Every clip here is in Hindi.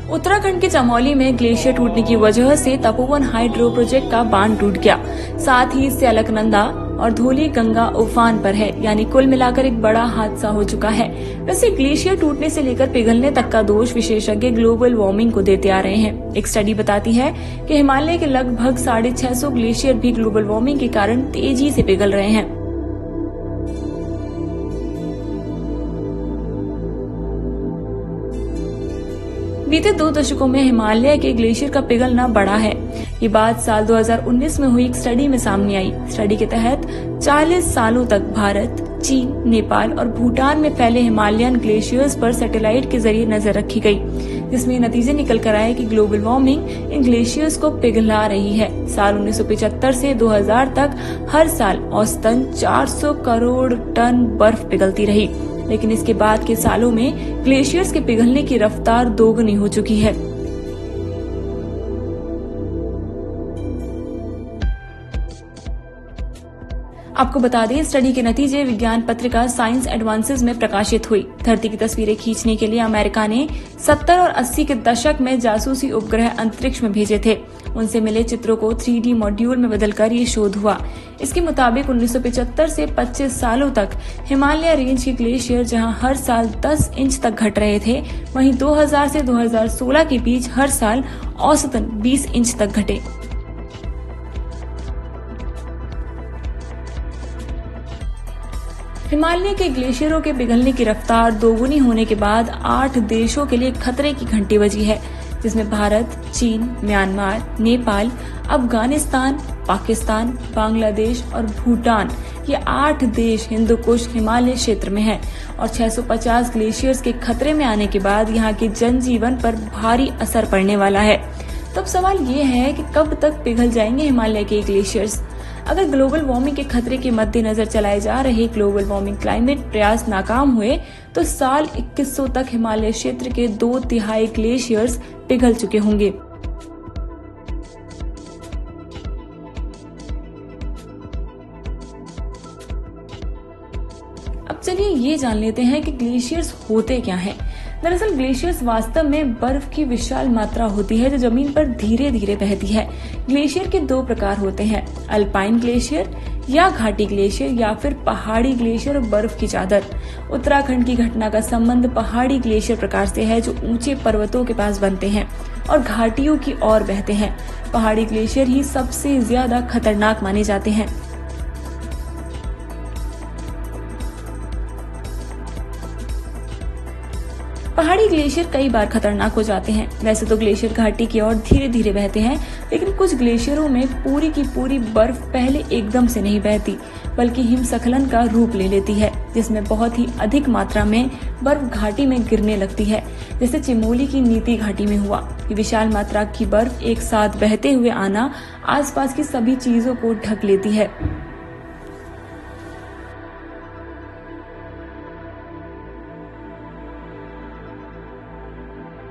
उत्तराखंड के चमोली में ग्लेशियर टूटने की वजह से तपोवन हाइड्रो प्रोजेक्ट का बांध टूट गया। साथ ही इससे अलकनंदा और धौली गंगा उफान पर है, यानी कुल मिलाकर एक बड़ा हादसा हो चुका है। वैसे ग्लेशियर टूटने से लेकर पिघलने तक का दोष विशेषज्ञ ग्लोबल वार्मिंग को देते आ रहे हैं। एक स्टडी बताती है कि हिमालय के लगभग 650 ग्लेशियर भी ग्लोबल वार्मिंग के कारण तेजी से पिघल रहे हैं। बीते 2 दशकों में हिमालय के ग्लेशियर का पिघलना बढ़ा है। ये बात साल 2019 में हुई एक स्टडी में सामने आई। स्टडी के तहत 40 सालों तक भारत, चीन, नेपाल और भूटान में फैले हिमालयन ग्लेशियर्स पर सैटेलाइट के जरिए नजर रखी गई, जिसमें नतीजे निकल कर आए कि ग्लोबल वार्मिंग इन ग्लेशियर्स को पिघला रही है। साल 1975 से 2000 तक हर साल औसतन 400 करोड़ टन बर्फ पिघलती रही, लेकिन इसके बाद के सालों में ग्लेशियर्स के पिघलने की रफ्तार दोगुनी हो चुकी है। आपको बता दें, स्टडी के नतीजे विज्ञान पत्रिका साइंस एडवांसेस में प्रकाशित हुई। धरती की तस्वीरें खींचने के लिए अमेरिका ने 70 और 80 के दशक में जासूसी उपग्रह अंतरिक्ष में भेजे थे। उनसे मिले चित्रों को 3D मॉड्यूल में बदलकर ये शोध हुआ। इसके मुताबिक 1975 से 25 सालों तक हिमालय रेंज के ग्लेशियर जहां हर साल 10 इंच तक घट रहे थे, वहीं 2000 से 2016 के बीच हर साल औसतन 20 इंच तक घटे। हिमालय के ग्लेशियरों के पिघलने की रफ्तार दोगुनी होने के बाद 8 देशों के लिए खतरे की घंटी बजी है, जिसमें भारत, चीन, म्यांमार, नेपाल, अफगानिस्तान, पाकिस्तान, बांग्लादेश और भूटान, ये 8 देश हिंदुकुश हिमालय क्षेत्र में हैं और 650 ग्लेशियर्स के खतरे में आने के बाद यहाँ के जनजीवन पर भारी असर पड़ने वाला है। तब सवाल ये है कि कब तक पिघल जाएंगे हिमालय के ग्लेशियर्स? अगर ग्लोबल वार्मिंग के खतरे के मद्देनजर चलाए जा रहे ग्लोबल वार्मिंग क्लाइमेट प्रयास नाकाम हुए तो साल 2100 तक हिमालय क्षेत्र के 2/3 ग्लेशियर्स पिघल चुके होंगे। अब चलिए ये जान लेते हैं कि ग्लेशियर्स होते क्या हैं। दरअसल ग्लेशियर्स वास्तव में बर्फ की विशाल मात्रा होती है जो जमीन पर धीरे धीरे बहती है। ग्लेशियर के 2 प्रकार होते हैं, अल्पाइन ग्लेशियर या घाटी ग्लेशियर या फिर पहाड़ी ग्लेशियर और बर्फ की चादर। उत्तराखंड की घटना का संबंध पहाड़ी ग्लेशियर प्रकार से है जो ऊंचे पर्वतों के पास बनते हैं और घाटियों की ओर बहते हैं। पहाड़ी ग्लेशियर ही सबसे ज्यादा खतरनाक माने जाते हैं। पहाड़ी ग्लेशियर कई बार खतरनाक हो जाते हैं। वैसे तो ग्लेशियर घाटी की ओर धीरे धीरे बहते हैं, लेकिन कुछ ग्लेशियरों में पूरी की पूरी बर्फ पहले एकदम से नहीं बहती, बल्कि हिमस्खलन का रूप ले लेती है, जिसमें बहुत ही अधिक मात्रा में बर्फ घाटी में गिरने लगती है, जैसे चमोली की नीति घाटी में हुआ। ये विशाल मात्रा की बर्फ एक साथ बहते हुए आना आसपास की सभी चीजों को ढक लेती है।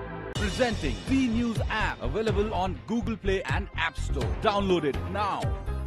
Presenting V News app, available on Google Play and App Store. Download it now.